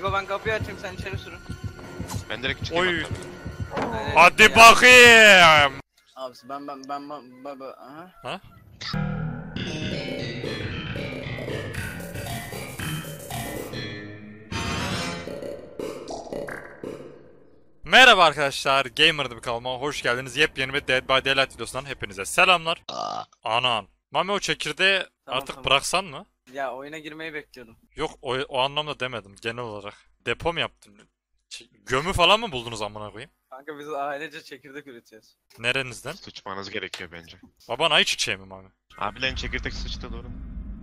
İbo ben kapıyı açayım sen içeri sürün. Ben direkt çıkayım. Oy. Hadi Hadi bakayım. Abisi ben aha. Ha? Merhaba arkadaşlar, Gamer'da bir kanalıma hoş geldiniz. Yepyeni bir Dead by Daylight videosundan hepinize selamlar. Anan. Mami o çekirdeği Tamam, artık tamam. bıraksan mı? Ya oyuna girmeyi bekliyordum. Yok o anlamda demedim genel olarak. Depo mu yaptın? Gömü falan mı buldunuz amına koyayım? Kanka biz ailece çekirdek üretiyoruz. Nerenizden? Sıçmanız gerekiyor bence. Baban ayı çiçeği mi Mami? Abilerin çekirdek sıçtı doğru mu?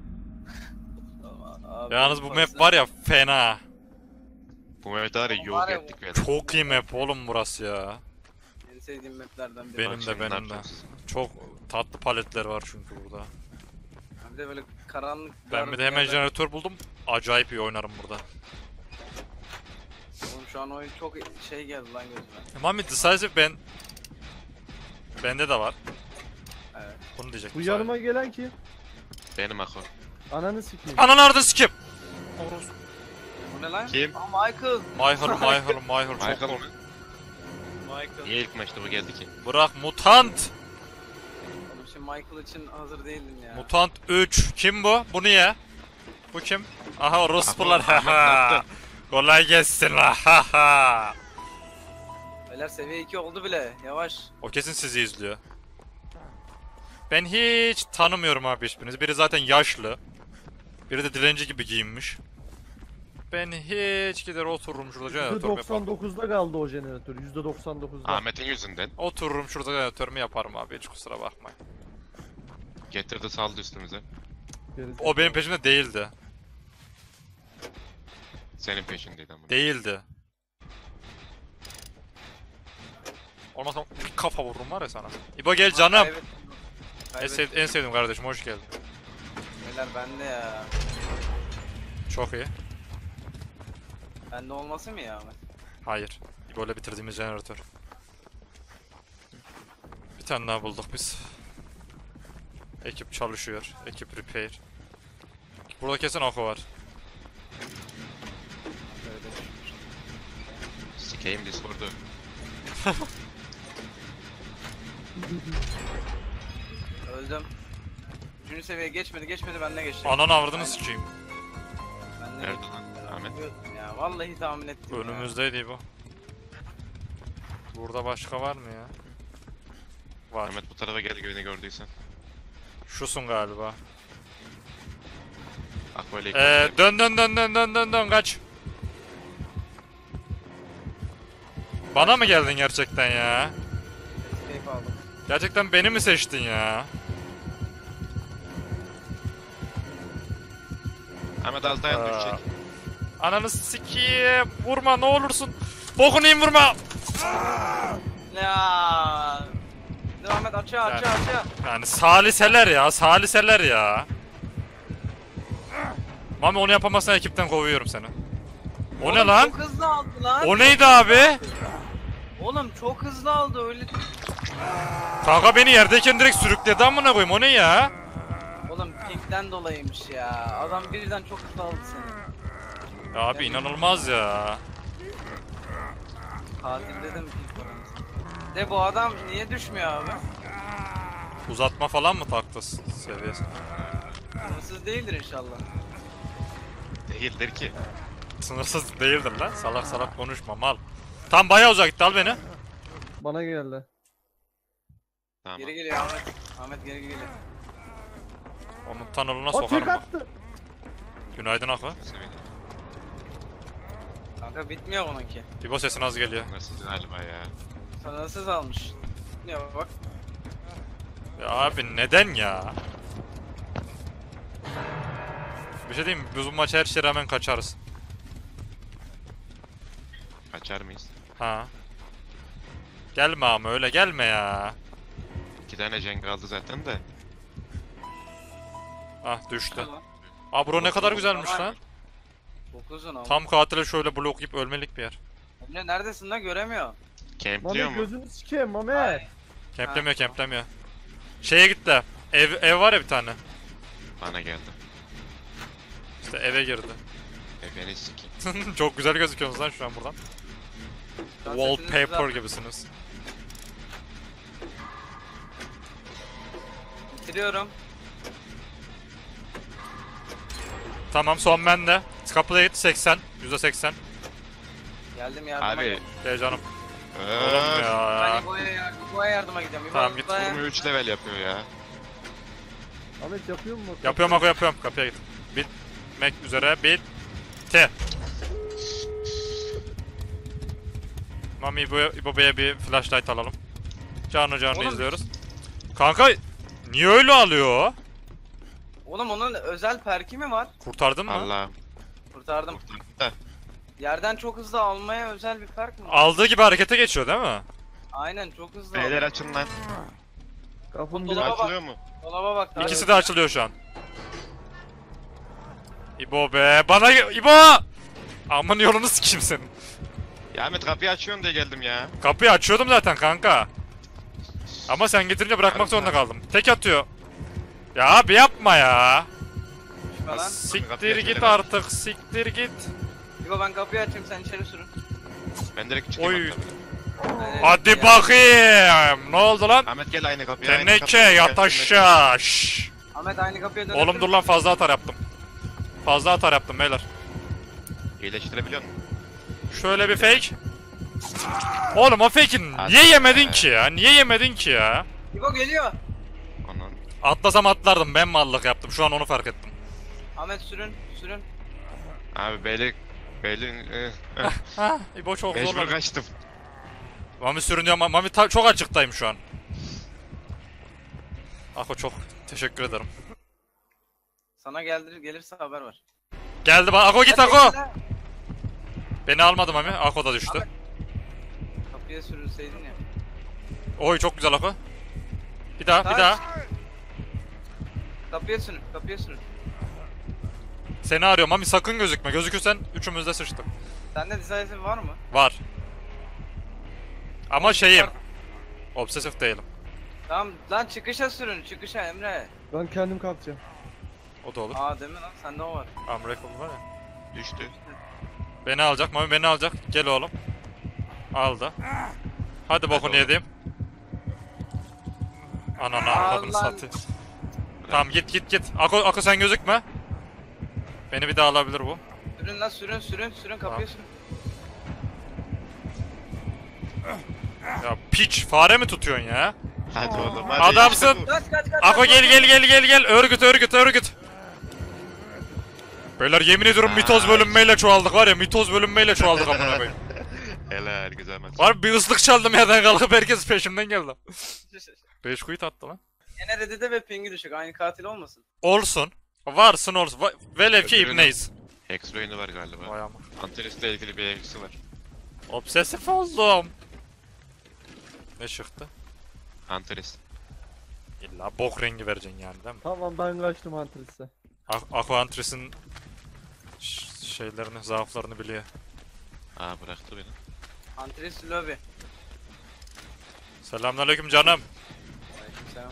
Abi, Yalnız bu fazla- map var ya fena. Bu mevde var ya Var yok ya, ettik böyle. Çok iyi map oğlum burası ya. En sevdiğim maplerden biri. Benim de benim de. Çok tatlı paletler var çünkü burada. Bir de böyle karanlık. Ben bir de hemen jeneratör buldum. Acayip iyi oynarım burada. Oğlum şu an oyun çok şey geldi lan gözüme. Mami Decisive bende de var. Evet. Bunu diyecektim. Bu yanıma gelen kim? Benim ako. Ananı sikeyim. Ananı ardın skip. Bu ne lan? Kim? Aa Michael. Myher çok Michael kork. mı? Michael. Niye ilk maçta bu geldi ki? Bırak mutant. Oğlum şimdi Michael için hazır değildin ya. Mutant 3. Kim bu? Bu niye? Bu kim? Aha o Ruspular. Ahmet ne yaptı? Kolay gelsin la. Haha. Beyler seviye 2 oldu bile. Yavaş. O kesin sizi izliyor. Ben hiç tanımıyorum abi hiçbirinizi. Biri zaten yaşlı. Biri de dilenci gibi giyinmiş. Ben hiç gider otururum şurada jeneratörümü yaparım. %99'da kaldı o jeneratör. %99'da. Ahmet'in yüzünden Otururum şurada jeneratörümü yaparım abi hiç kusura bakmayın. getirdi saldı üstümüze. O benim peşimde değildi. Senin peşindeydi ama. Değildi. Olmazsa bir kafa vururum var ya sana. İbo gel canım. En sevdiğim kardeşim hoş geldin. Beyler bende ya. Çok iyi. Bende olması mı ya Ahmet? Hayır. İbo ile bitirdiğimiz jeneratör. Bir tane daha bulduk biz. Ekip çalışıyor. Ekip repair. Burada kesin Ako var. Sikeyim Discord'u. Öldüm. 3. seviyeye geçmedi ben de geçtim. Ananı avradını sikeyim. Ben de Nerede lan? Ahmet. Ya vallahi tahmin ettim ya. Önümüzdeydi İbo. Burada başka var mı ya? Var. Ahmet bu tarafa gel güveni gördüysen. Şusun galiba. Ako ile Dön kaç. Bana mı geldin gerçekten ya? Escape aldım. Gerçekten beni mi seçtin ya? Ahmet az dayan düşecek. Ananı sikiyim. Vurma ne olursun. Bokunu yiyeyim vurma. Ya. Devam et aşağı. Yani saliseler ya. Mami onu yapamazsan ekipten kovuyorum seni. O Oğlum, ne lan? Çok hızlı aldı lan. O neydi abi? Oğlum çok hızlı aldı öyle. Kanka beni yerdeyken direkt sürükledi amına koyayım. O ne ya? Oğlum pinkten dolayıymış ya. Adam birden çok hızlı aldı seni. Ya abi inanılmaz ya. Katil dedim pink oranı. De bu adam niye düşmüyor abi? Uzatma falan mı taktı seviyesi? Sınırsız değildir inşallah. Değildir ki. Sınırsız değildir lan. Salak salak konuşma mal. Tam bayağı uzak gitti al beni. Bana geldi. Tamam. Geri geliyor Ahmet. Ahmet geri geliyor. Onun tanılına O tek sokarım bak. attı. Günaydın Ako. Seviyede. Kanka bitmiyor onunki. İbo sesin az geliyor. Nasıl galiba ya. Sınırsız almış. Bitmiyor bak. Ya abi neden ya? Bir şey diyeyim mi? Biz bu maçı her şeye rağmen kaçarız. Kaçar mıyız? Ha. Gelme ama öyle gelme ya. 2 tane cenk kaldı zaten de. Ah düştü. Tamam. Aa bura ne kadar güzelmiş lan. Çok uzun ama. Tam katile şöyle blok yiyip ölmelik bir yer. Emre neredesin lan göremiyor. Campliyor Mami mu? gözünü sikeyim Mami. Ay. Kemplemiyor Ha, kemplemiyor. Şeye gitti. Ev var ya bir tane. Bana geldi. İşte eve girdi. Beni sikeyim. Çok güzel gözüküyorsunuz lan şu an buradan. Şu an sesiniz Wallpaper güzel. gibisiniz. Bitiriyorum. Tamam son bende. Kapıda git 80. %80. Geldim yardıma. Abi. Gel canım. Öööö. Oğlum Ben ya. İbo'ya yardıma gidiyorum. İbo, Tamam, git. İbo'ya. 23 level yapıyor ya. Ahmet yapıyor mu? Yapıyorum Ako yapıyorum. Kapıya git. Bitmek üzere. Bitti. Mami İbo Bey'e bir flashlight alalım. Canlı Oğlum- izliyoruz. Kanka niye öyle alıyor? Oğlum onun özel perki mi var? Kurtardın mı? Allah'ım. Kurtardım. Da. Yerden çok hızlı almaya özel bir perk mi var? Aldığı gibi harekete geçiyor değil mi? Aynen çok hızlı Beyler alıyor. açın lan. Kapım bir Dolaba bak. Açılıyor mu? Dolaba bak. daha İkisi iyi. de açılıyor şu an. İbo be. Bana İbo! Aman yolunu sikeyim senin. Ya Ahmet kapıyı açıyorsun diye geldim ya. Kapıyı açıyordum zaten kanka. Ama sen getirince bırakmak zorunda kaldım. Tek atıyor. Ya abi yapma ya. Falan. Siktir Kapıyı git açıyorum. artık. Siktir git. İbo ben kapıyı açayım sen içeri sürün. Ben direkt çıkayım. Oy. hatta. Hadi Ya. bakayım. Ne oldu lan? Ahmet gel aynı kapıya. aynı Teneke kapıya, yat gel, aşağı. Şşş. Ahmet aynı kapıya dön. Oğlum dur lan fazla atar yaptım. Fazla atar yaptım beyler. İyileştirebiliyor musun? Şöyle bir fake. Oğlum o fake'i niye yemedin ki ya? Niye yemedin ki ya? İbo geliyor. Onun. Atlasam atlardım, ben mallık yaptım. Şu an onu fark ettim. Ahmet sürün. Sürün. Abi beylik. Beylik. Ha, İbo çok Mecbur zorladı. kaçtım. Mami sürünüyor ama Mami çok açıktayım şu an. Ako çok teşekkür ederim. Sana gelirse haber ver. Geldi bak Ako git Hadi Ako. gel. Beni almadı Mami. Ako da düştü. Kapıya sürülseydin ya. Oy çok güzel Ako. Bir daha bir Kaç. daha. Kapıya sürün. Kapıya sürün. Seni arıyor Mami, sakın gözükme. Gözükürsen üçümüz de sıçtık. Sende decisive var mı? Var. Ama şeyim. Obsesif değilim. Tamam lan çıkışa sürün. Çıkışa Emre. Ben kendim kalkacağım. O da olur. Aa değil mi lan? Sende o var. Unbreakable var ya. Düştü. Beni alacak Mami, beni alacak. Gel oğlum. Aldı. Hadi bokunu oğlum. yedim. Ananı Allah. avradını satayım. Tamam git. Ako sen gözükme. Beni bir daha alabilir bu. Sürün lan sürün kapıya sürün. Ya piç, fare mi tutuyorsun ya? Hadi oğlum hadi. Adamsın. işte bu. Kaç. Ako gel. Örgüt. Beyler yemin ediyorum mitoz bölünmeyle çoğaldık var ya, mitoz bölünmeyle çoğaldık amına koyayım. Helal güzel maç. Var bir ıslık çaldım yerden kalkıp herkes peşimden geldi. 5 quit attı lan. Gene Reddit'e ve pingi düşük. Aynı katil olmasın. Olsun. Varsın olsun. Velev ki Öbürünün- ibneyiz. Hex oyunu var galiba. Vay ama. Antares'le ilgili bir hex'i var. Obsesif oldum. Ne çıktı? Antares. İlla bok rengi vereceksin yani değil mi? Tamam ben kaçtım Antris'e. Aquantris'in şeylerini, zaaflarını biliyor. Aa bıraktı beni. Antris lobby. Selamünaleyküm canım. Aleykümselam.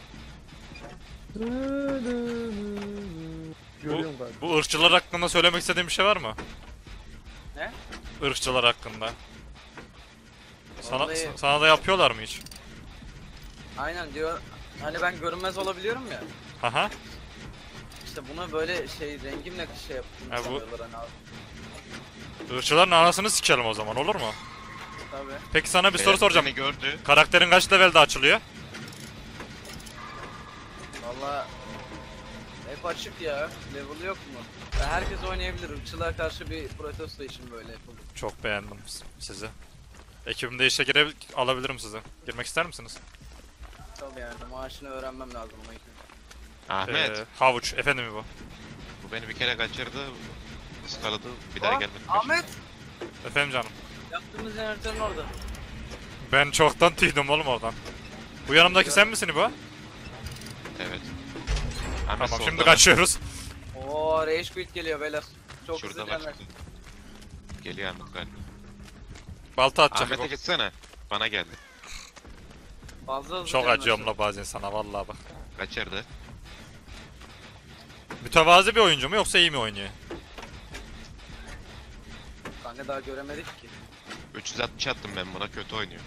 Görüyorum galiba. Bu ırkçılar hakkında söylemek istediğin bir şey var mı? Ne? Irkçılar hakkında. Vallahi- Sana da yapıyorlar mı hiç? Aynen diyor. Hani ben görünmez olabiliyorum ya. Aha. İşte bunu böyle rengimle şey yaptım. Ha, bu- sanıyorlar hani abi. Irkçıların anasını sikelim o zaman, olur mu? Tabii. Peki sana bir soru Beyler, soracağım. Beni gördü. Karakterin kaç levelde açılıyor? Valla hep açık ya. Level yok mu? Ya herkes oynayabilir. Irkçılığa karşı bir protesto için böyle yapıldı. Çok beğendim sizi. Ekibimde işe alabilirim sizi. Girmek ister misiniz? Tabii yani maaşını öğrenmem lazım ama ilk önce. Ahmet. Havuç. Efendim bu. Bu beni bir kere kaçırdı. Iskaladı. Bir daha Aa, gelmedi. Ahmet! Efendim canım. Yaptığımız jeneratörün orada. Ben çoktan tüydüm oğlum oradan. Bu yanımdaki sen misin bu? Evet. Tamam Ahmet solda şimdi var. kaçıyoruz. Oo Rage Quit geliyor beyler. Çok Şurada hızlı var ilerler. şurada. Geliyor Ahmet galiba. Balta atacak Ahmet'e bu. gitsene. Bana geldi. Fazla hızlı Çok ilerler. acıyorum la bazen sana vallahi bak. Kaçırdı. Mütevazi bir oyuncu mu yoksa iyi mi oynuyor? Hani daha göremedik ki. 360 attım ben buna, kötü oynuyor.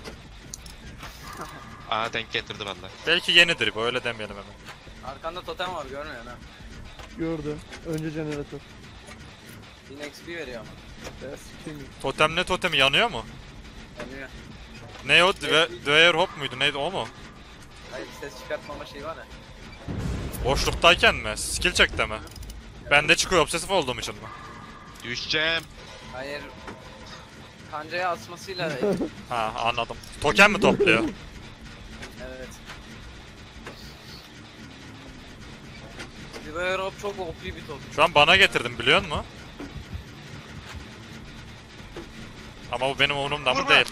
Aa denk getirdi valla. Belki yenidir bu, öyle demeyelim hemen. Arkanda totem var, görmüyorsun ha. Gördüm. Önce jeneratör. 1000 XP veriyor ama. Ya sikeyim. Totem ne totemi, yanıyor mu? Yanıyor. Ne o? Dwyer Hop muydu? Neydi o mu? Hayır, ses çıkartmama şeyi var ya. Boşluktayken mi? Skill check'te mi? Bende çıkıyor obsesif olduğum için mi? Düşeceğim. Hayır. Kancaya asmasıyla Ha anladım. Token mi topluyor? evet. Divine Rob çok OP bir top. Şu an bana getirdim, biliyor musun? Ama bu benim umurumda mı Vurma. değil.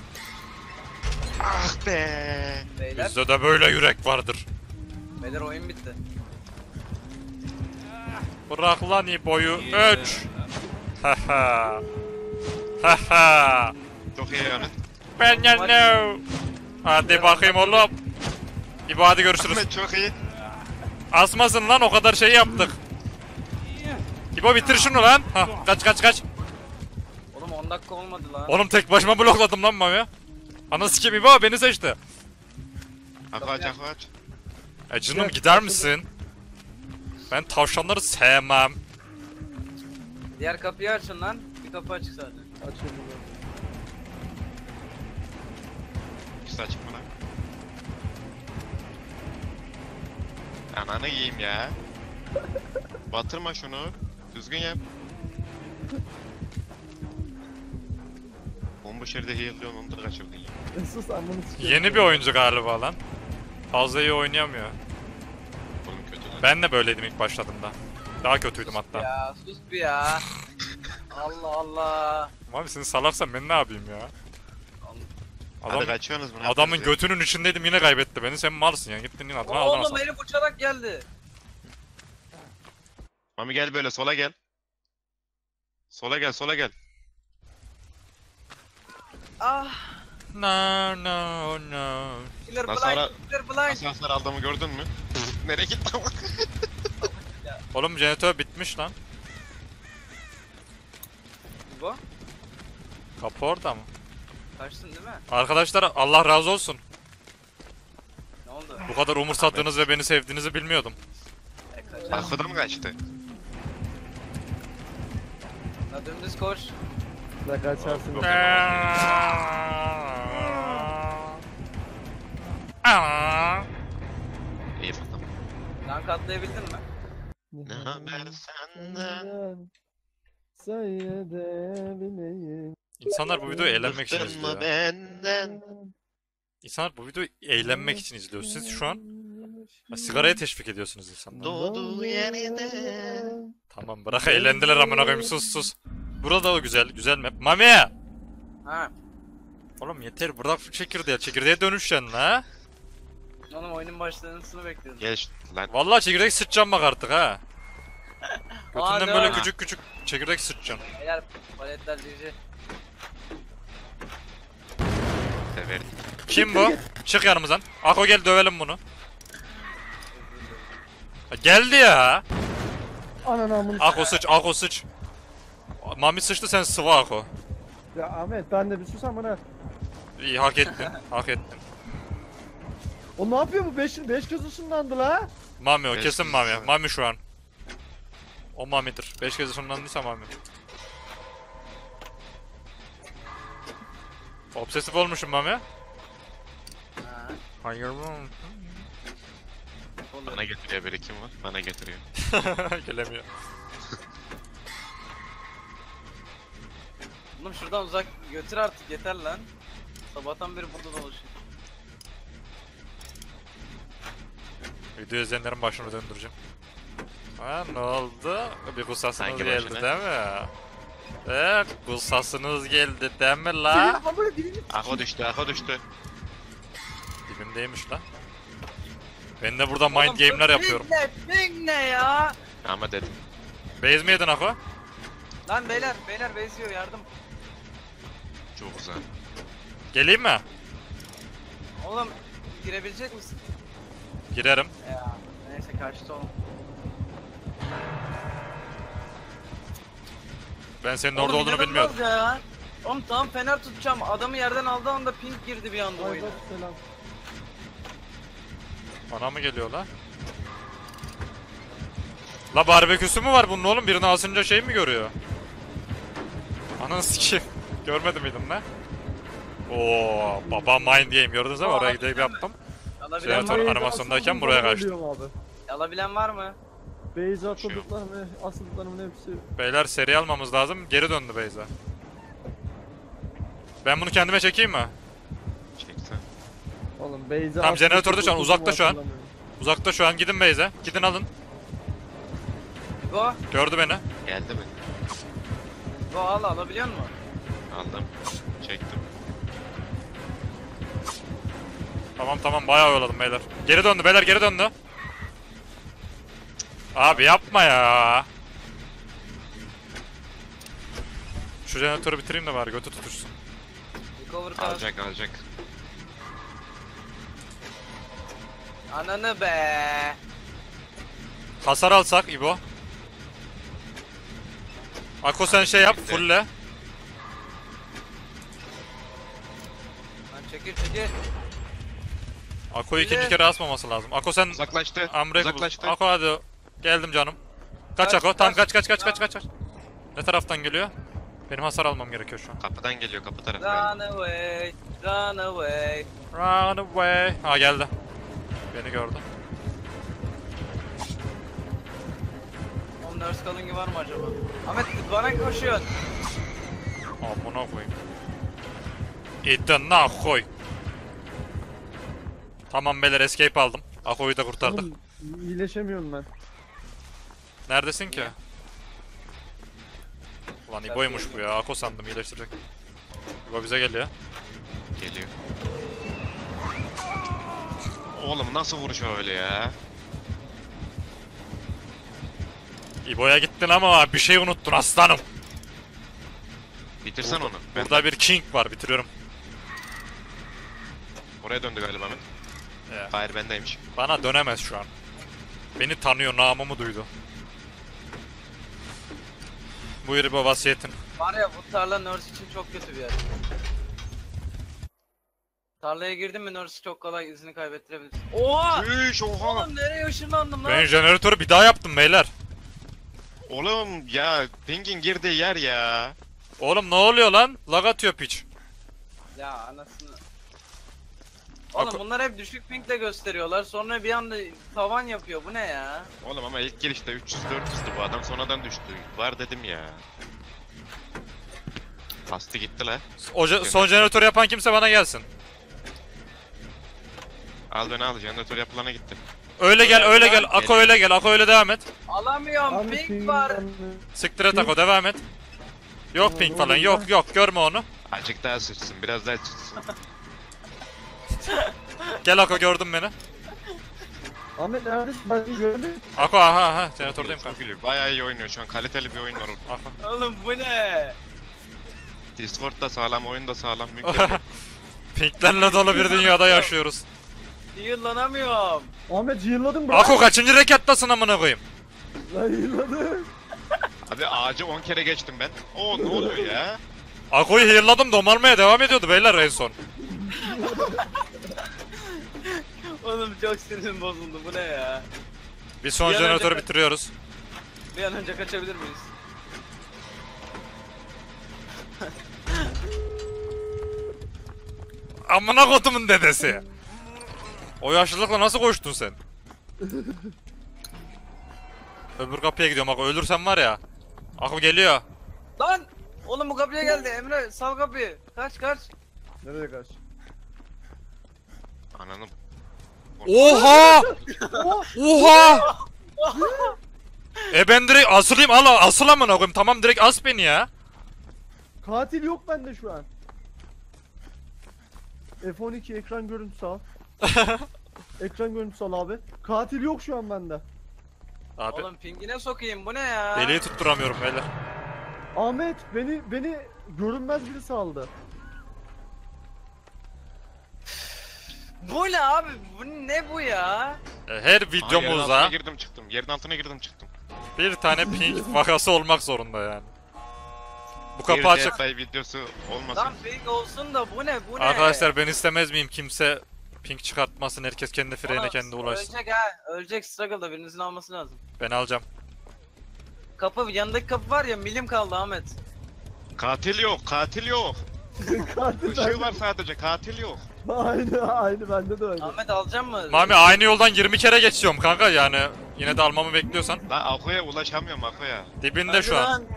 Ah be. Beyler, Bizde de böyle yürek vardır. beyler oyun bitti. Bırak lan İbo'yu. 3. Haha. Haha. Çok iyi yani. Ben no. Hadi bakayım oğlum. İbo hadi görüşürüz. Ahmet çok iyi. Asmasın lan, o kadar şey yaptık. İbo bitir şunu lan. Ha, kaç. Oğlum 10 dakika olmadı lan. Oğlum tek başıma blokladım lan Mami. Ana sikim İbo beni seçti. Akaç akaç. Canım gider misin? Ben tavşanları sevmem. Diğer kapıyı açın lan. Bir kapı açık zaten. Açıldı. İkisi açık mı lan? Ananı yiyeyim ya. Batırma şunu. Düzgün yap. Bomboş yerde heal'liyorsun, onu da kaçırdın ya. Sus anlamı sikeyim. Yeni bir oyuncu galiba lan. Fazla iyi oynayamıyor. Oğlum kötü lan. Ben de böyleydim ilk başladığımda. Daha kötüydüm hatta. Ya sus bir ya. Allah Allah. Abi seni salarsan ben ne yapayım ya? Hadi Adam, kaçıyorsunuz bunu. adamın götünün içindeydim, yine kaybetti beni. Sen malsın ya, gittin yine adına aldın Oğlum aslan. herif uçarak geldi. Mami gel böyle, sola gel. Sola gel, sola gel. Ah. No. Killer Nasıl blind. ara- Killer blind. Nasıl hasar aldığımı gördün mü? Nereye gitti ama? Oğlum jeneratör bitmiş lan. Bu. Kapı orada mı? Kaçtın değil mi? Arkadaşlar Allah razı olsun. Ne oldu? Bu kadar umursadığınız ve beni sevdiğinizi bilmiyordum. Kaçtın. Arkada mı kaçtı? La dümdüz koş. Da kaçarsın. Yok. İyi bakalım. Rank atlayabildin mi? Ne haber senden? Söyleyebileyim. İnsanlar bu videoyu eğlenmek için Bıktın mı izliyor. benden? İnsanlar bu videoyu eğlenmek için izliyor. Siz şu an sigaraya teşvik ediyorsunuz insanları. Doğduğu yerine. Tamam bırak, eğlendiler amına koyayım, sus. Burada o güzel map. Mami! Ha. Oğlum yeter, bırak şu çekirdeğe dönüşeceksin la. Oğlum oyunun başlamasını bekliyorum. Gel lan. Vallahi çekirdek sıçacağım bak artık ha. Götünden Hadi böyle oğlum. küçük çekirdek sıçacağım. Beyler paletler cici. Severim. Kim bu? Çık yanımızdan. Ako gel dövelim bunu. Ha, geldi ya. Ananı amını. Ako sıç. Mami sıçtı, sen sıvı Ako. Ya Ahmet ben de bir sus amına. İyi, hak ettin. O ne yapıyor bu? 5 göz ışınlandı la. Mami o, Beş kesin kez Mami. daha. Mami şu an. O Mami'dir. 5 kez ışınlandıysa Mami. Obsesif olmuşum Mami. Ha. Hayır mı? Bana getiriyor, biri kim var? Bana getiriyor. Gelemiyor. Oğlum şuradan uzak götür artık, yeter lan. Sabahtan beri burada dolaşıyor. Video izleyenlerin başını döndüreceğim. Ha ne oldu? Bir kusasınız Hangi geldi başına? değil mi? Kusasınız geldi değil mi la? Amına birini Ako düştü, ako düştü. Dibimdeymiş la. Ben de burada mind Oğlum, game'ler yapıyorum. Ping ne ya? Ama dedim. Base mi yedin Ako? Lan beyler benziyor, yardım. Çok güzel. Geleyim mi? Oğlum girebilecek misin? Girerim. Ya neyse kaçtı oğlum. Ben senin orada Oğlum olduğunu inanılmaz bilmiyordum. ya. Oğlum tam fener tutacağım. Adamı yerden aldığı anda pink girdi bir anda oyuna. Aybat selam. Bana mı geliyor la? La barbeküsü mü var bunun oğlum? Birini asınca şey mi görüyor? Ananı sikeyim. Görmedi miydin lan? Oo, baba mind game gördünüz ama oraya gideyim yaptım. Alabilen Jeneratör var mı? animasyondayken Asıldım, buraya bana kaçtım. ölüyorum abi. Alabilen var mı? Beyza atladıklarım ve asıldıklarımın hepsi. Beyler seri almamız lazım. Geri döndü Beyza. Ben bunu kendime çekeyim mi? Çeksen. Oğlum Beyza Tamam, jeneratörde şu an, atladıklarımı uzakta şu an. hatırlamıyorum. Uzakta şu an, gidin Beyza. Gidin alın. Go. Gördü beni. Geldi mi? Go al alabiliyor musun? Aldım. Çektim. Tamam bayağı oyaladım beyler. Geri döndü beyler, geri döndü. Abi yapma ya. Şu jeneratörü bitireyim de bari götü tutuşsun. Recover kar. Alacak. Ananı be. Hasar alsak İbo. Ako sen şey yap, Bitti. fulle. Lan çekil. Ako ikinci Fulle. kere asmaması lazım. Ako sen Uzaklaştı. Amre Uzaklaştı. Ako hadi. Geldim canım. Kaç Kaç, Ako. Tamam kaç. kaç. Ne taraftan geliyor? Benim hasar almam gerekiyor şu an. Kapıdan geliyor, kapı tarafından. Run away. Run away. Run away. Ha geldi. Beni gördü. Oğlum nurse calling var mı acaba? Ahmet bana koşuyor. Amına koyayım. İtten koy. Tamam beyler, escape aldım. Ako'yu da kurtardık. Oğlum, iyileşemiyorum ben. Neredesin ki? Ulan İbo'ymuş bu ya. Ako sandım iyileştirecek. İbo bize geliyor. Geliyor. Oğlum nasıl vuruş öyle ya? İbo'ya gittin ama bir şey unuttun aslanım. Bitirsen onu. Ben Burada bir king var, bitiriyorum. oraya döndü galiba Ahmet. Ya. Hayır bendeymiş. Bana dönemez şu an. Beni tanıyor, namımı duydu. Buyur İbo, vasiyetin. Var ya bu tarla nurse için çok kötü bir yer. Tarlaya girdin mi nurse çok kolay izini kaybettirebilirsin. Oha! Üş oha. Oğlum nereye ışınlandım lan? Ben jeneratörü bir daha yaptım beyler. Oğlum ya pingin girdiği yer ya. Oğlum ne oluyor lan? Lag atıyor piç. Ya anasını. Oğlum Ako- bunlar hep düşük pingle gösteriyorlar. Sonra bir anda tavan yapıyor. Bu ne ya? Oğlum ama ilk girişte 300-400'dü bu adam, sonradan düştü. Var dedim ya. Bastı gitti la. Son jeneratörü yapan kimse bana gelsin. Al beni al, jeneratör yapılana gitti. Öyle gel. Ako öyle gel. Ako öyle devam et. Alamıyorum. Abi Pink var. Siktir et Ako, devam et. Yok ping falan, yok görme onu. Azıcık daha sıçsın, biraz daha sıçsın. Gel Ako, gördün beni. Ahmet neredesin? Ben gördüm. Ako aha jeneratördeyim Çok kanka. gülüyor. Bayağı iyi oynuyor şu an, kaliteli bir oyun var orada. Ako. Oğlum bu ne? Discord da sağlam, oyun da sağlam, mükemmel. Pinklerle dolu bir dünyada yaşıyoruz. Yıllanamıyorum. Ahmet yılladım bırak. Ako kaçıncı rekattasın amına koyayım? Ben yılladım. Abi ağacı 10 kere geçtim ben. Oo ne oluyor ya? Ako'yu heal'ladım, domalmaya devam ediyordu beyler en son. Oğlum çok sinirim bozuldu. Bu ne ya? Bir son Bir an jeneratörü önce- bitiriyoruz. Bir an önce kaçabilir miyiz? Amına kodumun dedesi. O yaşlılıkla nasıl koştun sen? Öbür kapıya gidiyorum Ako, ölürsem var ya. Ako geliyor. Lan! Oğlum bu kapıya geldi. Emre sal kapıyı. Kaç. Nereye kaç? Ananım. Oha! Oha! Ben direkt asılayım, asıl amına koyayım. Tamam, direkt as beni ya. Katil yok bende şu an. F12 ekran görüntüsü al. Ekran görüntüsü al abi. Katil yok şu an bende. Abi Oğlum pingine sokayım. Bu ne ya? deliği tutturamıyorum beyler. Ahmet beni görünmez biri saldı. Bu ne abi? Bu ne bu ya? Her Yerin altına videomuzda girdim çıktım. Yerin altına girdim çıktım. bir tane pink vakası olmak zorunda yani. Bu kapı Bir açık. Dead by videosu olmasın. Lan ping olsun da bu ne bu ne? Arkadaşlar ben istemez miyim kimse ping çıkartmasın. Herkes kendi frene Oğlum, kendi ulaşsın. Ölecek ha. Ölecek struggle'da birinizin alması lazım. Ben alacağım. Kapı yanındaki kapı var ya milim kaldı Ahmet. Katil yok, katil yok. Katil Işığı bende. var sadece, katil yok. Aynı bende de öyle. Ahmet alacak mı? Mami aynı yoldan 20 kere geçiyorum kanka yani. Yine de almamı bekliyorsan. Lan Ako'ya ulaşamıyorum Ako'ya. Dibinde Hadi şu an. lan.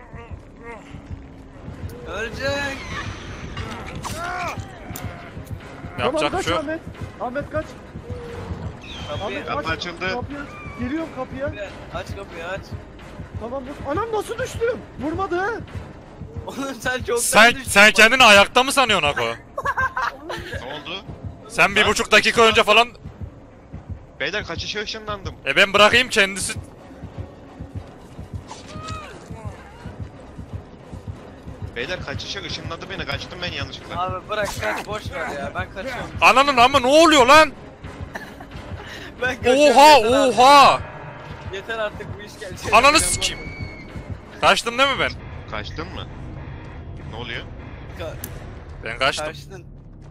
Ölecek. Yapacak bir kaç şey yok. Ahmet. Ahmet kaç. Kapıyı Ahmet Kapı kaç. açıldı. Kapıyı aç. Geliyorum kapıya. aç kapıyı aç. Tamam dur. Anam nasıl düştüm? Vurmadı ha. Oğlum sen çok Sen kendini ayakta mı sanıyorsun Ako? Ne oldu? Sen 1,5 dakika önce falan... Beyler kaçışa ışınlandım. Ben bırakayım kendisi... Beyler kaçışa ışınladı beni, kaçtım ben yanlışlıkla. Abi bırak kaç boş ver ya ben kaçıyorum. Ananın ama ne oluyor lan? Ben kaçıyorum. Oha yeter artık. oha! Yeter artık bu iş gelecek. Ananı sikeyim. Kaçtım değil mi ben? Kaçtın mı? Ne oluyor? Ben kaçtım. Kaçtın.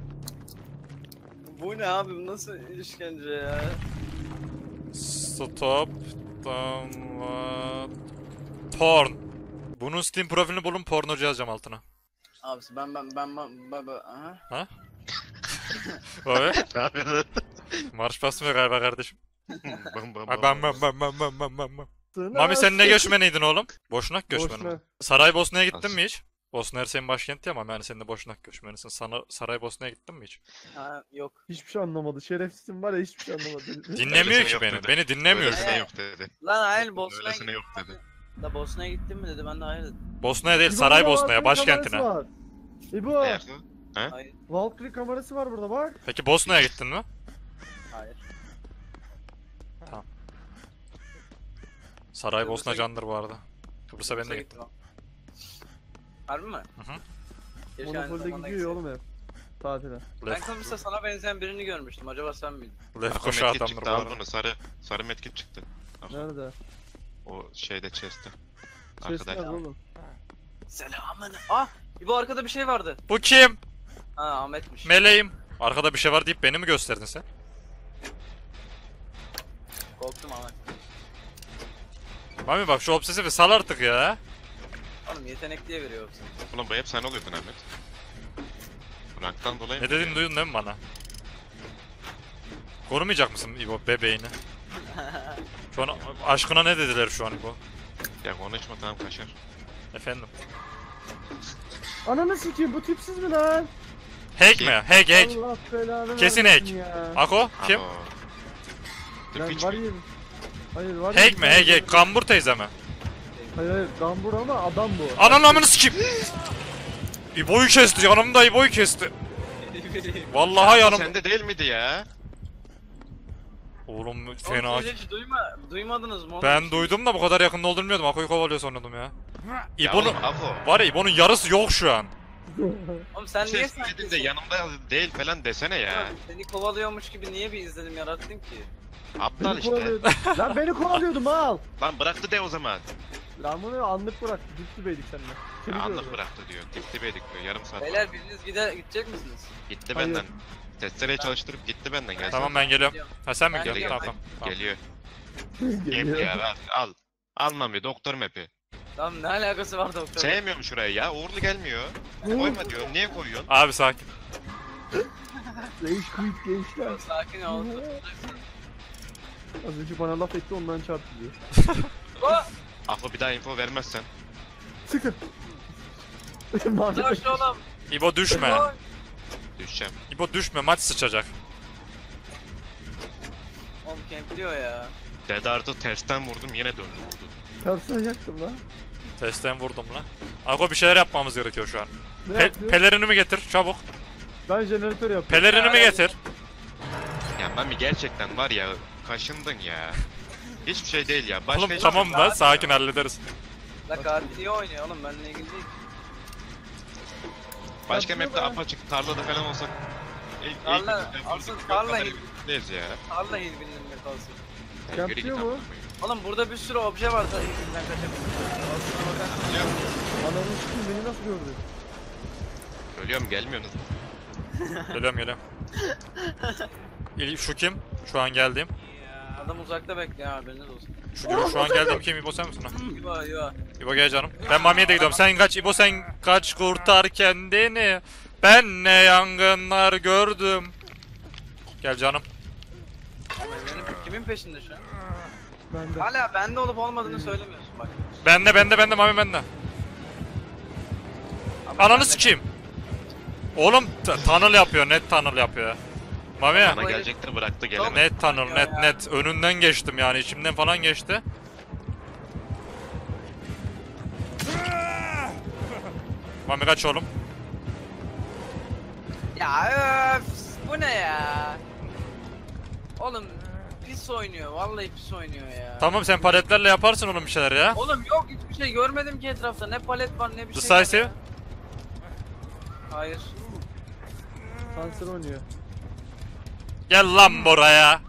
Bu ne abi bu nasıl işkence ya? Stop. Download. Porn. Bunun Steam profilini bulun, pornocu yazacağım altına. Abisi ben aha. Abi, Ne yapıyorsun? marş basmıyor galiba kardeşim. Bam bam Ay, bam. bam. Mami sen ne göçmeneydin oğlum? Boşnak göçmeni mi? Boşnak. Saraybosna'ya gittin As- mi hiç? Bosna Hersek'in başkenti ama yani sen de Boşnak göçmenisin. Saraybosna'ya gittin mi hiç? Ha yok. Hiçbir şey anlamadı. Şerefsizim var ya hiçbir şey anlamadı. Dinlemiyor Öylesine ki yok beni. dedi. Beni dinlemiyor. Öylesine yok dedi. Lan hayır Bosna'ya Öylesine yok dedi. Da Bosna'ya gittin mi dedi ben de hayır dedim. Bosna'ya değil, İbo, Saraybosna'ya, burada Valkyrie başkentine. kamerası var. İbo, Ayaklı. Hayır. Valkyrie kamerası var burada bak. Peki Bosna'ya gittin mi? Hayır. Saraybosna Kıbrıs'a candır bu arada. Kıbrıs'a ben de gittim. Harbi mi? Hı hı. Keşke aynı Monopol'de zamanda gidiyor gitseydim. oğlum hep. Tatile. Ben Kıbrıs'ta sana benzeyen birini görmüştüm. Acaba sen miydin? Lefkoşa Medkit adamdır bu çıktı, al arada. bunu, sarı medkit çıktı. Al. Nerede? O şeyde chest'te. Ses Arkadaş. nerede oğlum? Selamın. Ah! Bu arkada bir şey vardı. Bu kim? Ha Ahmet'miş. Meleğim. Arkada bir şey var deyip beni mi gösterdin sen? Korktum Ahmet. Mami bak şu obsesifi sal artık ya. Oğlum yetenek diye veriyor yoksa. Ulan bu hep sen oluyordun Ahmet. Ranktan dolayı Ne mı? dediğini duydun değil mi bana? Korumayacak mısın İbo bebeğini? Şu an aşkına ne dediler şu an İbo? Ya konuşma, tamam kaşar. Efendim? Ananı sikeyim bu tipsiz mi lan? Hack mi? Hack. Allah belanı Kesin vermesin hack. ya. Ako kim? Abo. The Ben Witch var mi? ya. Hayır var Hack mi? Hack. Kambur teyze mi? Hayır Gambur ama adam bu. Ananın amını sikeyim. İbo'yu kesti. Yanımda İbo'yu kesti. Vallahi Ya, yanım. sende değil miydi ya? Oğlum Fena. fena. Hiç duymadınız mı? oğlum? Ben duydum da bu kadar yakında olduğunu bilmiyordum. Ako'yu kovalıyor sanıyordum ya. İbo'nun Ya oğlum, Ako. var ya İbo'nun yarısı yok şu an. Oğlum sen Bir niye şey söyledin de sanki yanımda değil falan desene ya. seni kovalıyormuş gibi niye bir izlenim yarattın ki? Aptal Beni işte. kovalıyordun. Lan beni kovalıyordum al. Lan bıraktı de o zaman. Lan bunu anlık bırak. Dip dibeydik seninle. Ya Kimi anlık gördün? bıraktı diyor. Dip dibeydik diyor. Yarım saat. Beyler biriniz gidecek misiniz? Gitti Hayır. benden. Testereyi çalıştırıp gitti benden. Gelsene. Tamam ben geliyorum. Ha sen mi Ben gidiyorsun? geliyorum, Tamam tamam. Geliyor. Geliyor. Gel ya al. Almam bir doktor map'i. Tamam ne alakası var doktor? Sevmiyorum şurayı ya. Uğurlu gelmiyor. Koyma diyor. Niye koyuyorsun? Abi sakin. Rage quit gençler. Sakin ol. Az önce bana laf etti ondan çarptı diyor. Oh! Ako bir daha info vermezsen. Sıkın. Mahvet. Koş oğlum. İbo düşme. Koş. Düşeceğim. İbo düşme maç sıçacak. Oğlum kempliyor ya. Dedart'ı tersten vurdum yine döndü vurdu. Tersen yaktım lan. Testten vurdum lan. Ako bir şeyler yapmamız gerekiyor şu an. Ne yapıyor? Pelerinimi getir çabuk. Ben jeneratör yapıyorum. Pelerinimi getir. Ya Mami gerçekten var ya kaşındın ya. Hiçbir şey değil ya. Başka Oğlum hiçbir tamam şey da yok. sakin hallederiz. La katil iyi oynuyor oğlum benimle ilgili değil. Başka Yapıyor map'te be. apaçık tarlada falan olsak. Tarla, asıl tarla iyi. Neyiz ya? Allah iyi bilinmiyor kalsın. Sen yürü git Yapıyor mu? amına koyayım. Oğlum burada bir sürü obje var da içinden kaçabilir. Aslına bakarsan. Biliyor musun? Ananı sikeyim beni nasıl gördü? Ölüyorum gelmiyorsunuz. Geliyorum. Şu kim? Şu an geldim. Adam uzakta bekliyor haberiniz olsun. Şu an geldim kim? İbo sen misin? Ha? Yo. İbo gel canım. Ben Mami'ye de gidiyorum. Sen kaç İbo, sen kaç, kurtar kendini. Ben ne yangınlar gördüm. Gel canım. Benim kimin peşinde şu an? Ben de. Hala bende olup olmadığını söylemiyorsun bak. Bende Mami bende. Abi Ananı bende- sikeyim. Oğlum tunnel yapıyor, net tunnel yapıyor. Mami Bana gelecektir bıraktı gelene. net tunnel, net. Önünden geçtim yani, içimden falan geçti. Mami kaç oğlum. Ya öf, bu ne ya? Oğlum pis oynuyor, vallahi pis oynuyor ya. Tamam, sen paletlerle yaparsın oğlum bir şeyler ya. Oğlum yok hiçbir şey görmedim ki etrafta. Ne palet var ne bir şey. Decisive. var ya. Hayır. Kanser oynuyor. Gel lan buraya.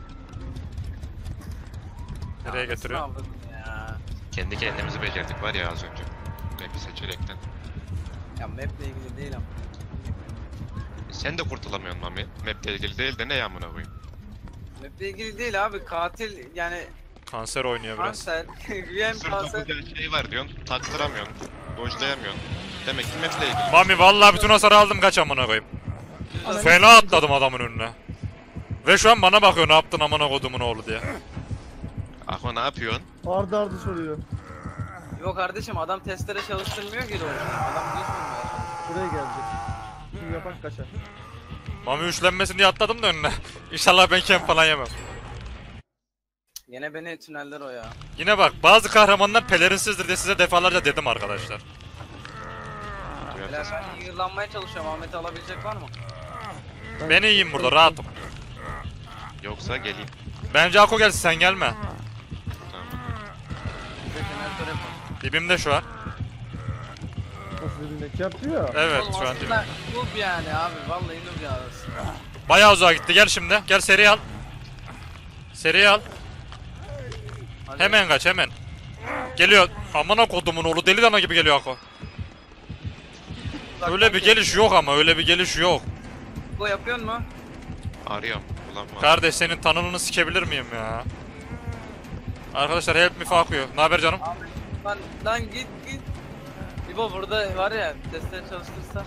Nereye Ya, götürüyor? nasıl avradın ya? Kendi kendimizi becerdik var ya az önce. Map'i seçerekten. Ya map'le ilgili değil ama. Sen de kurtulamıyorsun Mami. Map'le ilgili değil de ne yağmına koyayım. Map'le ilgili değil abi. Katil yani Kanser oynuyor biraz. kanser. VM Sırf kanser. güzel şey var diyorsun, taktıramıyorsun, dojlayamıyorsun. Demek ki map'le ilgili. Mami vallahi bütün hasarı aldım, kaç amına koyayım. Fena atladım adamın önüne. Ve şu an bana bakıyor, ne yaptın amına kodumun oğlu diye. Ako ne yapıyorsun? Arda arda soruyor. Yok kardeşim adam testere çalıştırmıyor ki doğru. Adam düşmüyor. Buraya gelecek. Şimdi yapak kaçar. Mami üçlenmesin diye atladım da önüne. İnşallah ben camp falan yemem. Yine beni tüneller o ya. Yine bak, bazı kahramanlar pelerinsizdir diye size defalarca dedim arkadaşlar. Beyler ben yığırlanmaya çalışıyorum. Ahmet'i alabilecek var mı? Ben iyiyim burada, rahatım. Yoksa geleyim. Bence Ako gelsin, sen gelme. Tamam. Bir de jeneratör yapalım. Dibimde şu an. Nasıl dediğinde yapıyor. Evet Oğlum şu an aslında dibimde. noob yani abi. Vallahi noob ya aslında. Bayağı uzağa gitti, gel şimdi. Gel seri al. Seri al. Hadi. Hemen kaç hemen. Geliyor. Amına kodumun oğlu, deli dana gibi geliyor Ako. Uzaktan Öyle bir geliş yok ama, öyle bir geliş yok. Bu yapıyorsun mu? Arıyorum. Bulamam. Kardeş senin tanınını sikebilir miyim ya? Arkadaşlar help me fuck you. Ne haber canım? Lan git. İbo burada var ya testere çalıştırsa.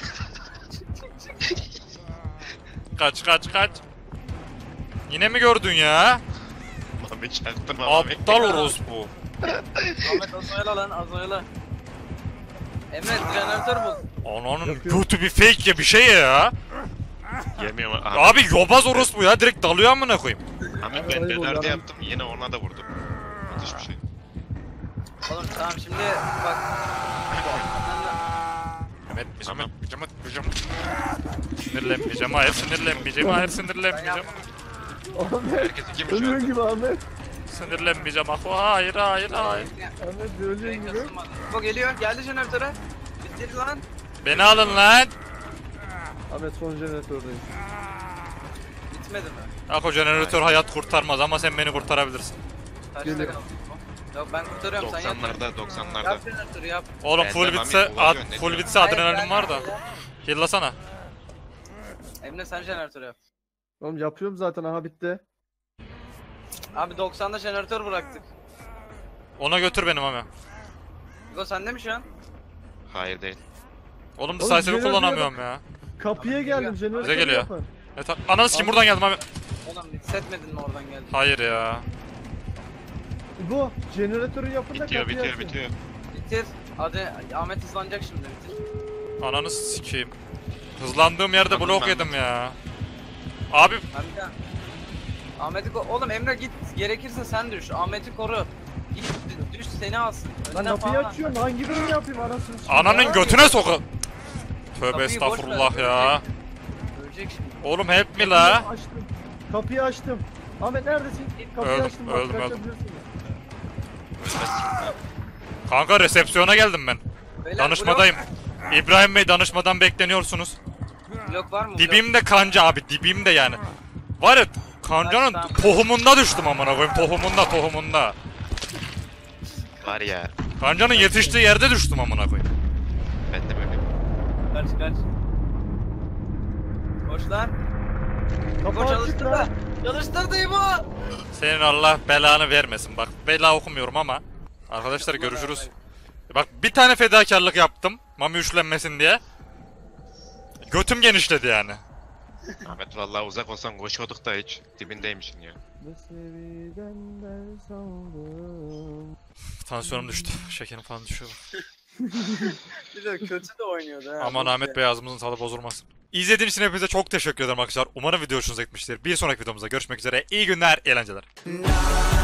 Kaç. Yine mi gördün ya? Mami çaktırma Mami. Aptal orospu. Ahmet az oyala lan az oyala. Emre jeneratör bul. Ananın Yapıyor. kötü bir fake ya, bir şey ya. Yemiyorum. Abi yobaz orospu ya, direkt dalıyor amına koyayım. Mami Ayıp ben oldu, dönerde adam. yaptım yine ona da vurdum. Müthiş bir şey. Oğlum tamam şimdi bak. Sinirlenmeyeceğim. Sinirlenmeyeceğim. Ahmet. Herkes iki mi şu Ölüyor anda? gibi Ahmet. Sinirlenmeyeceğim Ako. Hayır. Ahmet ölüyor gibi. Bu geliyor geldi jeneratöre. Bitti lan. Beni alın lan. Ahmet son jeneratördeyiz. Bitmedi mi? Ako jeneratör hayat kurtarmaz ama sen beni kurtarabilirsin. Kaçta Geliyor. kaldı? Yok ben kurtarıyorum sen yap. 90'larda. Yap jeneratörü yap. Oğlum Ben full de bitse Mami kullanıyor, ne full diyor? bitse adrenalin var da. Heal'lasana. Emre sen jeneratörü yap. Oğlum yapıyorum zaten, aha bitti. Abi 90'da jeneratör bıraktık. Ona götür benim ama. Hugo sende mi şu an? Hayır değil. Oğlum Oğlum, decisive'ı jeneratör kullanamıyorum ya. Kapıya Abi, geldim, geliyor. jeneratörü geliyor. yapın. Evet, ananı sikeyim, buradan geldim abi. Oğlum hissetmedin mi oradan geldi? Hayır ya. Bu jeneratörü yapın da Bitiyor kapıyı bitiyor açın. bitiyor. Bitir. Hadi Ahmet hızlanacak şimdi bitir. Ananı sikeyim. Hızlandığım yerde Tamam, blok ben- yedim ya. Abi Ben bir daha. Ahmet'i oğlum Emre git gerekirse sen düş. Ahmet'i koru. Git düş seni alsın. Lan Önüne kapıyı falan. açıyorum, hangi birini yapayım anasını sikeyim ananın ya? götüne soku. Tövbe Kapıyı boş estağfurullah ver, ya. Ölecek şimdi. Oğlum help me Kapıyı la. açtım. Kapıyı açtım. Ahmet neredesin? Kapıyı Öldüm, açtım bak, öldüm. kaçabilirsin. Kanka resepsiyona geldim ben. Beyler, Danışmadayım. İbrahim Bey, danışmadan bekleniyorsunuz. Blok var mı? Dibimde kanca abi, dibimde yani. Var ya, kancanın Kaç tane? tohumunda düştüm amına koyayım, tohumunda. Var ya. Kancanın yetiştiği yerde düştüm amına koyayım. Ben de böyle. Kaç. Koş lan. Kapı Koş açık çalıştır lan. da. Çalıştır bu. Senin Allah belanı vermesin. Bak bela okumuyorum ama. Arkadaşlar görüşürüz. Bak bir tane fedakarlık yaptım. Mami üçlenmesin diye. Götüm genişledi yani. Ahmet vallahi uzak olsan koşuyorduk da hiç dibindeymişsin ya. Tansiyonum düştü. Şekerim falan düşüyor. Bir de kötü de oynuyordu ha. Aman Ahmet Bey ağzımızın tadı bozulmasın. İzlediğiniz için hepinize çok teşekkür ederim arkadaşlar. Umarım video hoşunuza gitmiştir. Bir sonraki videomuzda görüşmek üzere. İyi günler, eğlenceler.